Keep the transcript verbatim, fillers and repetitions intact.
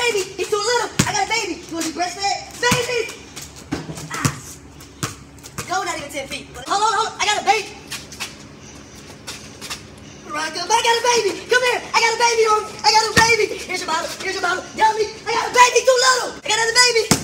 baby. He's too little. I got a baby. You want to be breastfed? Baby! Ah. Go not even ten feet. Hold on, hold on. I got a baby. Right, come back. I got a baby. Come here. I got a baby on me. I got a baby. Here's your bottle. Here's your bottle. Yummy. I got a baby. Too little. I got another baby.